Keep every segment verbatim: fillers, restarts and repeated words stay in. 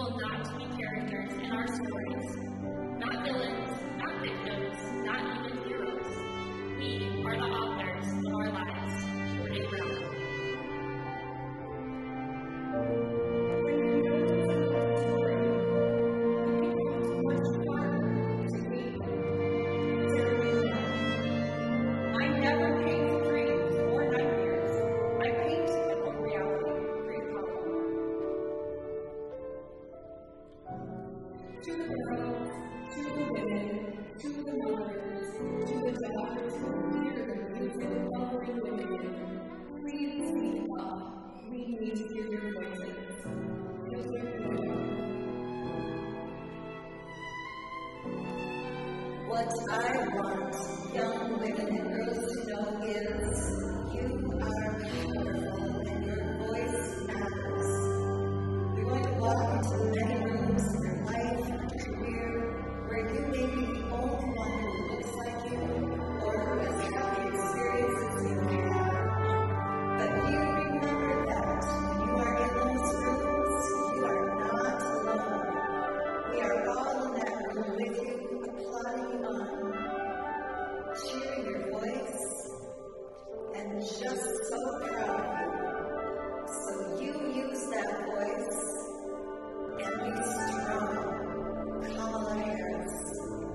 will not be characters in our stories. Not villains, not victims, not even heroes. We are the authors of our lives. Morning Realm. What I want young women and girls to know is you are powerful and your voice matters. You're going to walk into many rooms in your life and career where you may be the only one who looks like you or who has had the experiences you have. But you remember that when you are in those rooms, you are not alone. We are all in that room with you. Applauding on, cheering your voice, and just so proud of you. So you use that voice and be strong, Kamala Harris.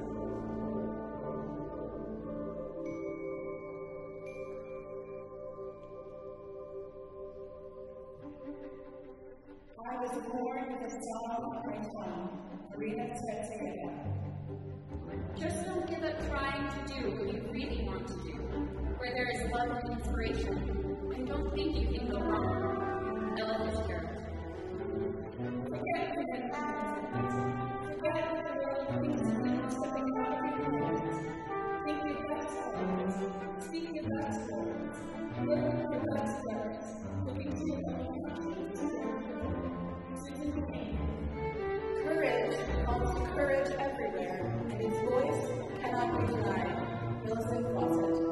I was born with a song of my tongue, Marina Spezia. Just don't give up trying to do what you really want to do, where there is love and inspiration, and don't think you can go wrong. Ella Fitzgerald. Forget the environment. Forget what the world thinks of you, stepping out of your moment. Think your best words. Speak your best words. Live your best words. Looking to your own Susan Kane. Courage calls courage everywhere, and its voice cannot be denied. Wilson Closet.